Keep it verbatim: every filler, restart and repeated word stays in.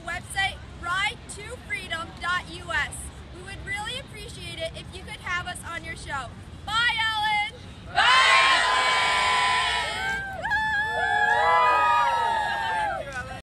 website ride to freedom dot U S. We would really appreciate it if you could have us on your show. Bye, Ellen! Bye!